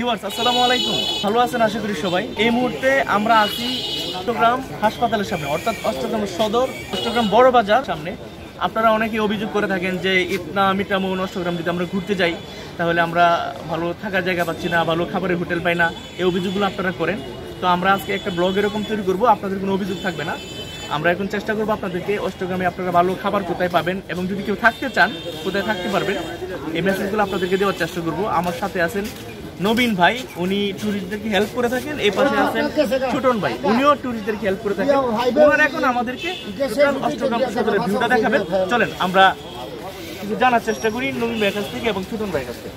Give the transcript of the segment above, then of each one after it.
Viewers আসসালামু আলাইকুম, ভালো আছেন আশা করি সবাই। এই মুহূর্তে আমরা আছি অষ্টগ্রাম হাসপাতালের সামনে, অর্থাৎ অষ্টগ্রাম সদর, অষ্টগ্রাম বড় বাজার সামনে। আপনারা অনেকেই অভিযোগ করে থাকেন যে ইটনা মিটামুন অষ্টগ্রাম যদি আমরা ঘুরতে যাই তাহলে আমরা ভালো থাকার জায়গা পাচ্ছি না, ভালো খাবারের হোটেল পাই না, এই অভিযোগগুলো আপনারা করেন। তো আমরা আজকে একটা ব্লগ এরকম তৈরি করবো, আপনাদের কোনো অভিযোগ থাকবে না। আমরা এখন চেষ্টা করবো আপনাদেরকে অষ্টগ্রামে আপনারা ভালো খাবার কোথায় পাবেন এবং যদি কেউ থাকতে চান কোথায় থাকতে পারবেন এই মেসেজগুলো আপনাদেরকে দেওয়ার চেষ্টা করবো। আমার সাথে আছেন নবীন ভাই, উনি ট্যুরিস্টদেরকে হেল্প করে থাকেন। এই পাশে আছেন ছোটন ভাই, উনিও ট্যুরিস্টদেরকে হেল্প করে থাকেন। ওনারা এখন আমাদেরকে অষ্টগ্রাম সদরের ভিউটা দেখাবেন। চলেন আমরা কিছু জানার চেষ্টা করি নবীন ভাইয়ের কাছ থেকে এবং ছোটন ভাইয়ের কাছ থেকে।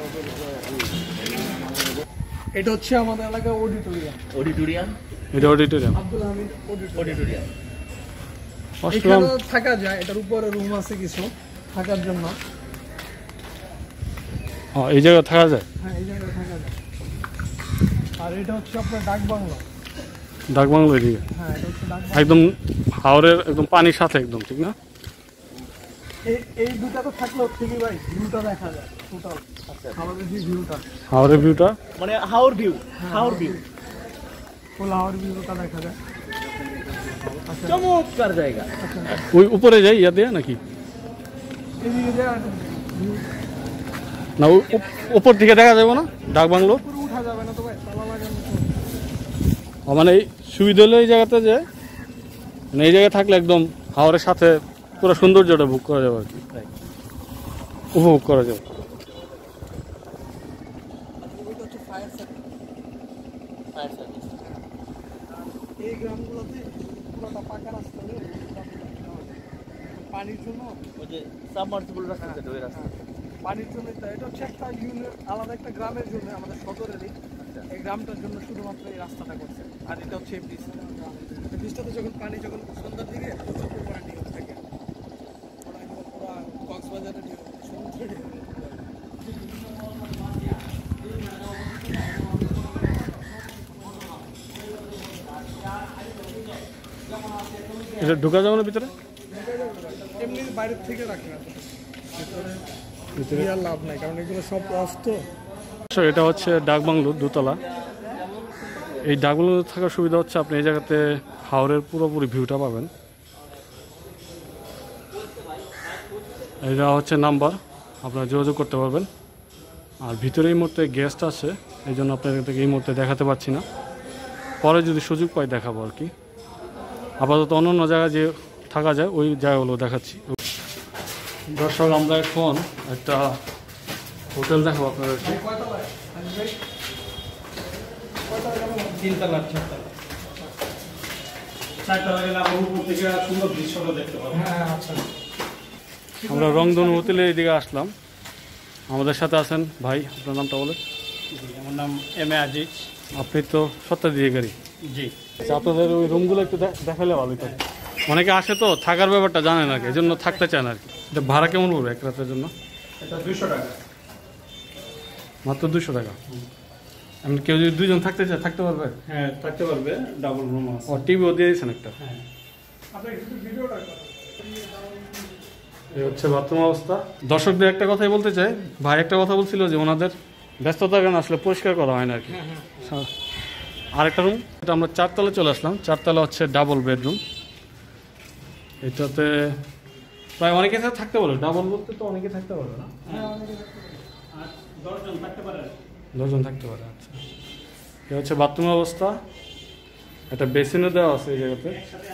এটা হচ্ছে আমাদের এলাকার অডিটোরিয়াম। অডিটোরিয়াম, এটা অডিটোরিয়াম, আব্দুল হামিদ অডিটোরিয়াম। এখানে থাকা যায়, এটার উপরে রুম আছে কিছু থাকার জন্য। এই জায়গায় থাকা যায়। হ্যাঁ, এই জায়গায় থাকা যায়। আর এটা হচ্ছে আপনার ডাক বাংলো। ডাক বাংলো এদিকে। হ্যাঁ, এটা হচ্ছে ডাক বাংলো। একদম হাওরের একদম পানির সাথে একদম, ঠিক না? এই দুটা তো থাকলেও ঠিকই ভাই, ভিউটা দেখা যায় টোটাল। আচ্ছা, আমাদের যে ভিউটা, হাওরের ভিউটা মানে হাওর ভিউ, হাওর ভিউ, ফুল হাওর ভিউটা দেখা যায়। চমৎকার জায়গা। ওই উপরে যাই ইয়া দিয়ে নাকি এদিকে যে না, উপর থেকে দেখা যাবে না ডাক বাংলো? উপরে উঠা যাবে না তো ভাই, তালা লাগানো। মানে এই সুবিধা হলো এই জায়গাতে যে মানে এই জায়গায় থাকলে একদম হাওরের সাথে পুরো সৌন্দর্যটা ভোগ করা যাবে আর কি, উপভোগ করা যাবে। এই গ্রামগুলোতে পুরোটা পাকা রাস্তা নেই, পানির জন্য ওই যে সাবমার্সিবল রাস্তা, ওই রাস্তা পানির জন্য। এটা হচ্ছে একটা ইউনিয়ন, আলাদা একটা গ্রামের জন্য, আমাদের সদরেরই এই গ্রামটার জন্য শুধুমাত্র এই রাস্তাটা করছে। আর এটা হচ্ছে এই ব্রিজটাতে যখন পানি, যখন সন্ধ্যার দিকে পানি থাকে, পুরো কক্সবাজারের সমুদ্রের। এটা ঢোকা যাবে না ভিতরে? এমনি বাইরের থেকে রাখে না, ভিতরে আর লাভ নাই, কারণ এগুলো সব অস্ত। এটা হচ্ছে ডাক বাংলো দোতলা। এই ডাক বাংলো থাকার সুবিধা হচ্ছে আপনি এই জায়গাতে হাওরের পুরোপুরি ভিউটা পাবেন। এটা হচ্ছে নাম্বার, আপনারা যোগাযোগ করতে পারবেন। আর ভিতরে এই মুহূর্তে গেস্ট আছে, এই জন্য আপনাদেরকে এই মুহূর্তে দেখাতে পারছি না, পরে যদি সুযোগ পাই দেখাবো আর কি। আপাতত অন্য জায়গায় যে থাকা যায় ওই জায়গাগুলো দেখাচ্ছি। দর্শক, আমরা এখন একটা হোটেল দেখাবো আপনাদেরকে। আমরা রংধনু হোটেলের এদিকে আসলাম। আমাদের সাথে আছেন ভাই, আপনার নামটা বলেন। আমার নাম এম এ আজিজ। আপনি তো সত্যাধিকারী। জি। আচ্ছা, আপনাদের ওই রুমগুলো একটু দেখালে ভালো হতো। অনেকে আসে তো থাকার ব্যাপারটা জানে না, এই জন্য থাকতে চান আর কি। এটা ভাড়া কেমন পড়বে এক রাতের জন্য? এটা 200 টাকা। মাত্র 200 টাকা। এমনি কেউ যদি দুইজন থাকতে চায় থাকতে পারবে? হ্যাঁ, থাকতে পারবে, ডাবল রুম আছে। ও, টিভিও দিয়ে দিয়েছেন একটা। হ্যাঁ। এই হচ্ছে বাথরুম অবস্থা। দর্শকদের একটা কথাই বলতে চাই, ভাই একটা কথা বলছিল যে ওনাদের ব্যস্ততার কারণে আসলে পরিষ্কার করা হয় না আর কি। আরেকটা রুম, এটা আমরা 4 তলায় চলে আসলাম। 4 তলা হচ্ছে ডাবল বেডরুম। এটাতে প্রায় অনেকে থাকতে পারবে। ডাবল বলতে তো অনেকে থাকতে পারবে না, 10 জন থাকতে পারে। 10 জন থাকতে পারে। আচ্ছা, এটা হচ্ছে বাথরুম অবস্থা। একটা বেসিনও দেওয়া আছে এই জায়গাতে।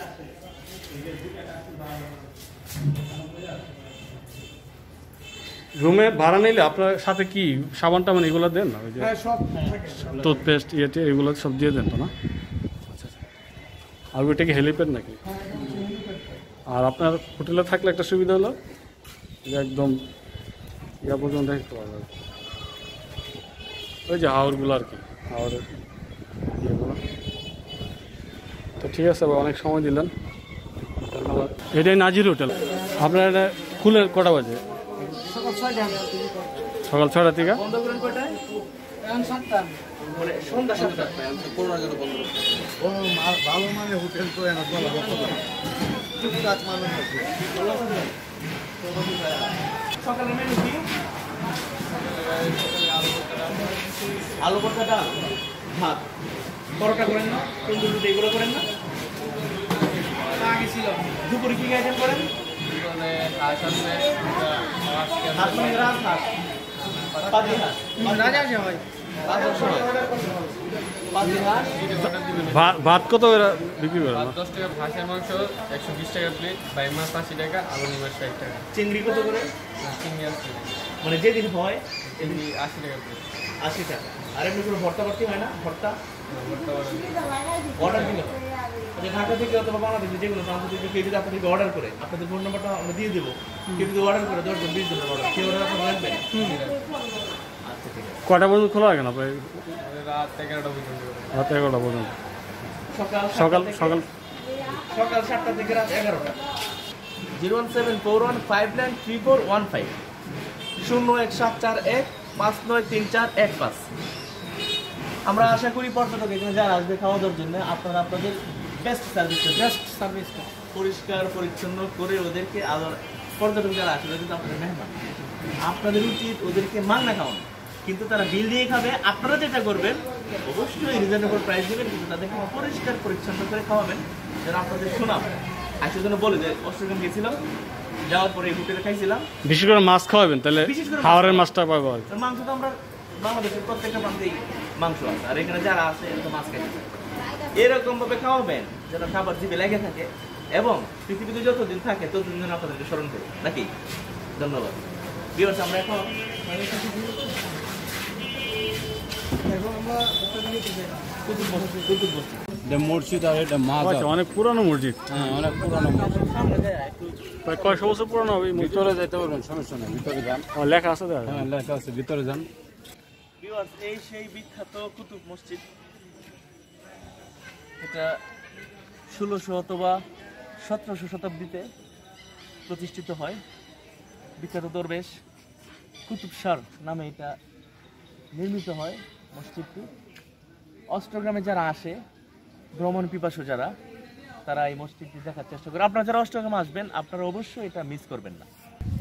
রুমে ভাড়া নিলে আপনার সাথে কি সাবান টাবান এগুলো দেন না? ওই যে টুথপেস্ট ইয়েতে এগুলো সব দিয়ে দেন তো না? আচ্ছা, আর ওইটা কি হেলিপ্যাড নাকি? আর আপনার হোটেলে থাকলে একটা সুবিধা হলো যে একদম ইয়া পর্যন্ত দেখতে পারবেন, ওই যে হাওরগুলো আর কি, হাওরের ইয়েগুলো। তো ঠিক আছে, অনেক সময় দিলেন, ধন্যবাদ। এটাই নাজির হোটেল। আপনার এটা খুলে কটা বাজে? সকাল 6টা থেকে বন্ধ করেন কয়টায়? মানে সন্ধ্যা 7টা। ভালো মানে হোটেল তো এনা বলা টুকটাক মানুষ আছে। সকালের মেনু কি? আলু ভর্তা, ডাল, ভাত, পরোটা করেন না, তন্দুর রুটি এগুলো করেন না? আগে ছিল দুপুরে কি আইটেম করেন? হাঁস আছে, হাত মানে রাত হাত, পাতি হাঁস, রাজা আছে ভাই। পাতি হাঁস, ভাত কত করে বিক্রি করেন? 10 টাকা হাঁসের মাংস, 120 টাকা প্লেট, বাই মাছ 80 টাকা, আলু নিমাস 60 টাকা, চিংড়ি কত করে? চিংড়ি আছে মানে যেদিন হয় চিংড়ি 80 টাকা প্লেট। 80 টাকা। আর এমনি কোনো ভর্তা ভর্তি হয় না? ভর্তা অর্ডার দিলে হয়। আচ্ছা, ঢাকা থেকে অথবা বাংলাদেশে যে কোনো প্রান্ত থেকে কেউ যদি আপনাদেরকে অর্ডার করে, আপনাদের ফোন নাম্বারটা আমরা দিয়ে দেবো। কেউ যদি অর্ডার করে 10 জন 20 জনের অর্ডার, সেই অর্ডার আপনারা রাখবেন? আচ্ছা, ঠিক আছে। কয়টা পর্যন্ত খোলা রাখেন আপনি? রাত 11টা পর্যন্ত। রাত 11টা পর্যন্ত। সকাল সকাল 7টা থেকে রাত 11টা। 01741593415 01741593415। আমরা আশা করি পর্যটক এখানে যারা আসবে খাওয়া দাওয়ার জন্য আপনারা আপনাদের বেস্ট সার্ভিসটা পরিষ্কার পরিচ্ছন্ন করে ওদেরকে আবার পর্যটক যারা আসবে কিন্তু আপনাদের মেহমান, আপনাদের উচিত ওদেরকে মাংনা খাওয়ানো। কিন্তু তারা বিল দিয়ে খাবে, আপনারা যেটা করবেন অবশ্যই রিজনেবল প্রাইস দেবেন, কিন্তু তাদেরকে পরিষ্কার পরিচ্ছন্ন করে খাওয়াবেন যেন আপনাদের শোনাব। আসার জন্য বলে যে অষ্টগ্রাম গেছিলাম, যাওয়ার পরে এই হোটেলে খাইছিলাম। বিশেষ করে মাছ খাওয়াবেন, তাহলে বিশেষ করে খাওয়ারের মাছটা পাবো। মাংস তো আমরা বাংলাদেশের প্রত্যেকটা প্রান্তেই মাংস আছে, আর এখানে যারা আছে এরা তো মাছ খাইতে চায়। এরকম ভাবে খাওয়াবেন যেন খাবার জিভে লেগে থাকে এবং পৃথিবীতে যতদিন থাকে ততদিন যেন আপনাদেরকে স্মরণ করি নাকি। ধন্যবাদ ভিউয়ার্স। আমরা এখন আমরা কুতুব মসজিদ মসজিদ আর এটা মাছ আচ্ছা, অনেক পুরানো মসজিদ। হ্যাঁ অনেক পুরানো মসজিদ। প্রায় কয়শো বছর পুরানো হবে এই মসজিদ? ভিতরে যাইতে পারবেন, সমস্যা নেই, ভিতরে যান। লেখা আছে দেখা হ্যাঁ লেখা আছে, ভিতরে যান। ভিউয়ার্স, এই সেই বিখ্যাত কুতুব মসজিদ। এটা 1600 অথবা 1700 শতাব্দীতে প্রতিষ্ঠিত হয়। বিখ্যাত দরবেশ কুতুব শাহ নামে এটা নির্মিত হয় মসজিদটি। অষ্টগ্রামে যারা আসে, ভ্রমণ পিপাসু যারা, তারা এই মসজিদটি দেখার চেষ্টা করে। আপনারা যারা অষ্টগ্রামে আসবেন আপনারা অবশ্যই এটা মিস করবেন না।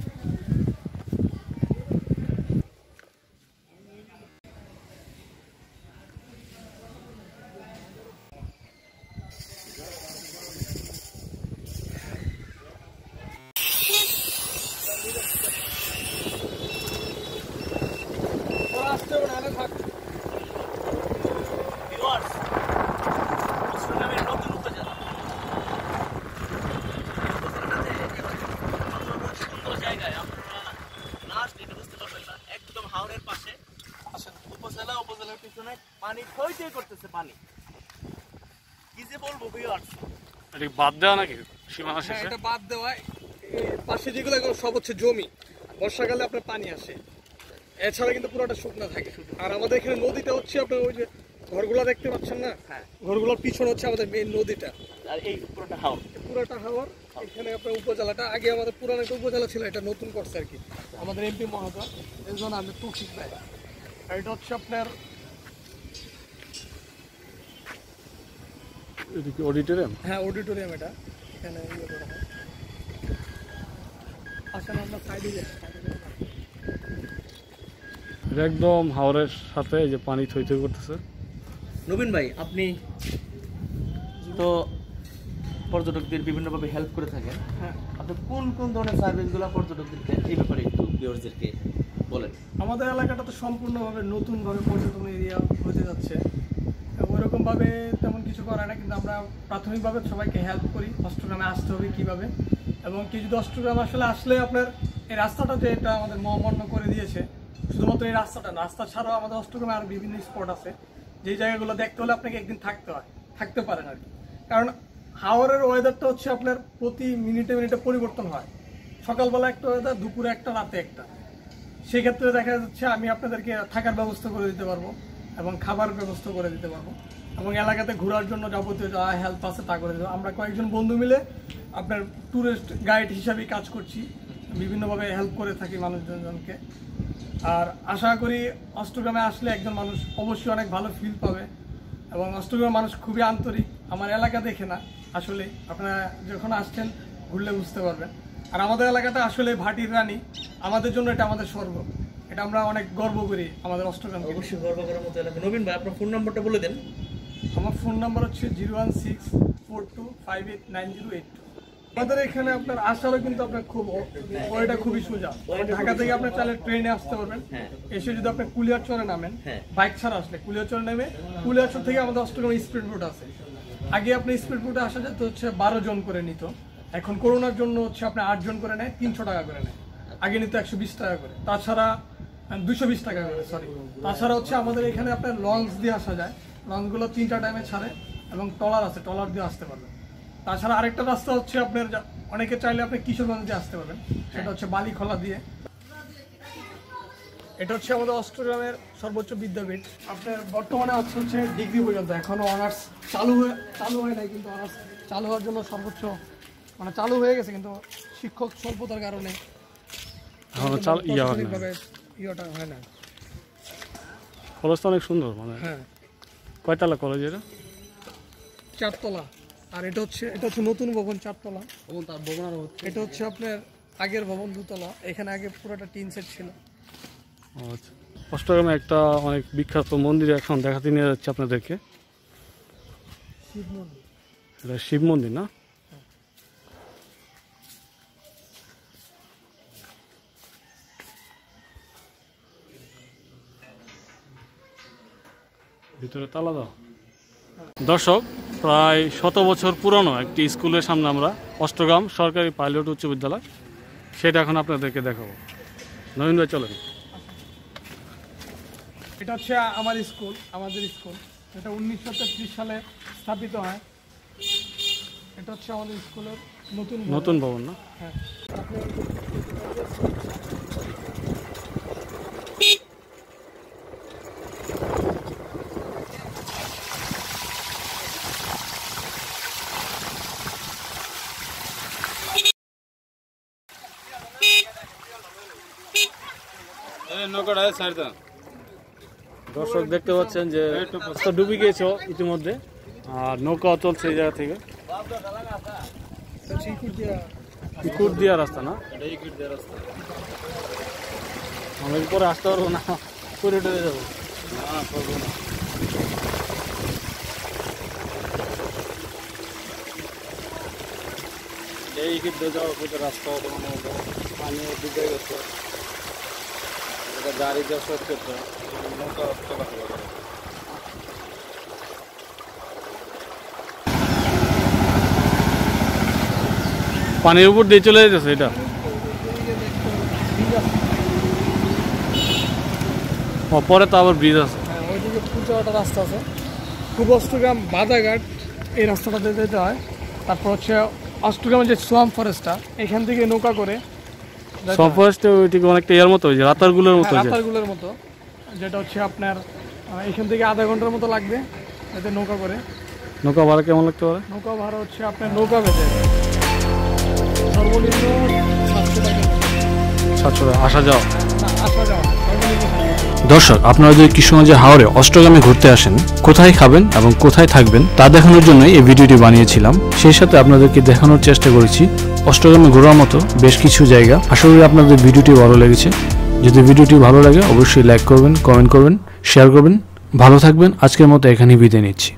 ভিউয়ার্স, অষ্টগ্রামের নতুন উপজেলা। সুন্দর জায়গায় আপনারা না আসলে এটা বুঝতে পারবেন না। একদম হাওরের পাশে উপজেলার পিছনে পানি থই থই করতেছে। পানি কি যে বলবো ভিউয়ার্স। এটা কি বাদ দেওয়া নাকি সীমানা হ্যাঁ, শেষে? এটা বাদ দেওয়া। পাশে যেগুলো এগুলো সব হচ্ছে জমি, বর্ষাকালে আপনার পানি আসে, এছাড়া কিন্তু পুরোটা শুকনো থাকে। আর আমাদের এখানে নদীটা হচ্ছে আপনার ওই যে ঘরগুলো দেখতে পাচ্ছেন না, হ্যাঁ। ঘরগুলোর পিছনে হচ্ছে আমাদের মেইন নদীটা, আর এই পুরোটা হাওর। পুরোটা হাওয়ার। এখানে আপনার উপজেলাটা আগে আমাদের পুরানো একটা উপজেলা ছিল, এটা নতুন করছে আর কি আমাদের এমপি মহোদয়, এর জন্য আমি তৌফিক ভাই। আর এটা হচ্ছে আপনার এটা কি অডিটোরিয়াম? হ্যাঁ অডিটোরিয়াম। এটা এখানে ইয়ে করা হয়। আসলে আমরা সাইডে যাই। এটা একদম হাওরের সাথে এই যে পানি থই থই করতেছে। নবীন ভাই, আপনি তো পর্যটকদের বিভিন্নভাবে হেল্প করে থাকেন। হ্যাঁ, আপনি কোন কোন ধরনের সার্ভিসগুলো পর্যটকদেরকে এই ব্যাপারে একটু ভিউয়ারদেরকে বলেন। আমাদের এলাকাটা তো সম্পূর্ণভাবে নতুনভাবে পর্যটন এরিয়া হতে যাচ্ছে। ওইরকমভাবে তেমন কিছু করে না, কিন্তু আমরা প্রাথমিকভাবে সবাইকে হেল্প করি অষ্টগ্রামে আসতে হবে কীভাবে, এবং কি যদি অষ্টগ্রাম আসলে আপনার এই রাস্তাটা যে এটা আমাদের মহামান্য করে দিয়েছে, শুধুমাত্র এই রাস্তাটা না, রাস্তা ছাড়াও আমাদের অষ্টগ্রামে আরও বিভিন্ন স্পট আছে যেই জায়গাগুলো দেখতে হলে আপনাকে একদিন থাকতে পারেন আর কি। কারণ হাওরের ওয়েদারটা হচ্ছে আপনার প্রতি মিনিটে মিনিটে পরিবর্তন হয়। সকালবেলা একটা ওয়েদার, দুপুরে একটা, রাতে একটা। সেক্ষেত্রে দেখা যাচ্ছে আমি আপনাদেরকে থাকার ব্যবস্থা করে দিতে পারবো এবং খাবার ব্যবস্থা করে দিতে পারবো, এবং এলাকাতে ঘোরার জন্য যাবতীয় যা হেল্প আছে তা করে দেবো। আমরা কয়েকজন বন্ধু মিলে আপনার ট্যুরিস্ট গাইড হিসাবেই কাজ করছি, বিভিন্নভাবে হেল্প করে থাকি মানুষজনকে। আর আশা করি অষ্টগ্রামে আসলে একজন মানুষ অবশ্যই অনেক ভালো ফিল পাবে, এবং অষ্টগ্রামের মানুষ খুবই আন্তরিক। আমার এলাকা দেখে না, আসলে আপনারা যখন আসছেন ঘুরলে বুঝতে পারবেন। আর আমাদের এলাকাটা আসলে ভাটির রানী, আমাদের জন্য এটা আমাদের স্বর্গ। এটা এটা আমরা অনেক গর্ব করি আমাদের অষ্টগ্রামকে। অবশ্যই গর্ব করার মতো এলাকা। নবীন ভাই আপনার ফোন নাম্বারটা বলে দেন। আমার ফোন নাম্বার হচ্ছে 01642589082। আমাদের এখানে আপনার আসারও কিন্তু আপনার ওইটা খুবই সোজা। ঢাকা থেকে আপনি চাইলে ট্রেনে আসতে পারবেন, এসে যদি আপনি কুলিয়ারচরে নামেন, বাইক ছাড়া আসলে কুলিয়ারচরে নেমে কুলিয়ারচর থেকে আমাদের অষ্টগ্রাম স্পিড বোট আছে। আগে আপনি স্পিড বোটে আসা যেত হচ্ছে 12 জন করে নিত, এখন করোনার জন্য হচ্ছে আপনি 8 জন করে নেয়, 300 টাকা করে নেয়। আগে নিত 120 টাকা করে, তাছাড়া 220 টাকা করে, সরি। তাছাড়া হচ্ছে আমাদের এখানে আপনার লঞ্চ দিয়ে আসা যায়, লঞ্চগুলো 3টা টাইমে ছাড়ে এবং ট্রলার আছে, ট্রলার দিয়ে আসতে পারবেন। তাছাড়া আরেকটা রাস্তা হচ্ছে আপনার অনেকে চাইলে আপনি কিশোরগঞ্জ দিয়ে আসতে পারবেন, সেটা হচ্ছে বালিখোলা দিয়ে। এটা হচ্ছে আমাদের অষ্টগ্রামের সর্বোচ্চ বিদ্যাপীঠ। আপনার বর্তমানে হচ্ছে ডিগ্রি পর্যন্ত, এখনো অনার্স চালু হয় নাই, কিন্তু অনার্স চালু হওয়ার জন্য সর্বোচ্চ মানে চালু হয়ে গেছে, কিন্তু শিক্ষক স্বল্পতার কারণে ইয়েটা হয় না। কলেজটা অনেক সুন্দর, মানে হ্যাঁ, কয়তলা কলেজ এটা? 4 তলা। আর এটা হচ্ছে নতুন ভবন 4 তলা। এটা হচ্ছে আপনার আগের ভবন 2 তলা। এখানে আগে পুরোটা টিন সেট ছিল। আচ্ছা, অষ্টগ্রামে একটা অনেক বিখ্যাত মন্দির এখন দেখাতে নিয়ে যাচ্ছে আপনাদেরকে। শিব মন্দির। এটা শিব মন্দির না? ভিতরে তালা দাও। দর্শক, প্রায় 100 বছর পুরনো একটি স্কুলের সামনে আমরা, অষ্টগ্রাম সরকারি পাইলট উচ্চ বিদ্যালয়, সেটা এখন আপনাদেরকে দেখাবো। নবীন ভাই চলেন। এটা হচ্ছে আমাদের স্কুল। এটা 1933 সালে স্থাপিত হয়। এটা হচ্ছে আমাদের স্কুলের নতুন ভবন না? হ্যাঁ। দর্শক দেখতে পাচ্ছেন যে রাস্তা ডুবে গিয়েছে ইতিমধ্যে, আর নৌকা চলছে এই জায়গা থেকে। ইকুট দিয়া রাস্তা না? আমরা পরে আসতে পারবো না, করে উঠে যাবো। এই ইকুট দিয়ে যাওয়ার পথে রাস্তা পানি ডুবে গেছে, গাড়ি যা শোধ করতে নৌকা চলাচল করে। পানির উপর দিয়ে চলে যেতেছে এটা। পরে তো আবার ব্রিজ আছে। হ্যাঁ, ওইদিকে পুজোটা রাস্তা আছে, পূর্ব অষ্টগ্রাম বাদাঘাট, এই রাস্তাটাতে যেতে হয়। তারপর হচ্ছে অষ্টগ্রামের যে সোয়াম ফরেস্টটা, এখান থেকে নৌকা করে সোয়াম ফরেস্টে ওইদিকে অনেকটা এর মতো, রাতারগুলোর মতো, রাতারগুলোর মতো, যেটা হচ্ছে আপনার এখান থেকে আধা ঘন্টার মতো লাগবে এতে নৌকা করে। নৌকা ভাড়া কেমন লাগতে পারে? নৌকা ভাড়া হচ্ছে আপনার নৌকা বেঁধে সর্বনিম্ন 700 টাকা। 700 টাকা আসা যাওয়া? না, আসা যাওয়া সর্বনিম্ন। দর্শক, আপনারা যদি কিশোরগঞ্জের হাওরে অষ্টগ্রামে ঘুরতে আসেন, কোথায় খাবেন এবং কোথায় থাকবেন তা দেখানোর জন্যই এই ভিডিওটি বানিয়েছিলাম। সেই সাথে আপনাদেরকে দেখানোর চেষ্টা করেছি অষ্টগ্রামে ঘোরার মতো বেশ কিছু জায়গা। আশা করি আপনাদের ভিডিওটি ভালো লেগেছে। যদি ভিডিওটি ভালো লাগে অবশ্যই লাইক করবেন, কমেন্ট করবেন, শেয়ার করবেন। ভালো থাকবেন। আজকের মতো এখানেই বিদায় নিচ্ছি।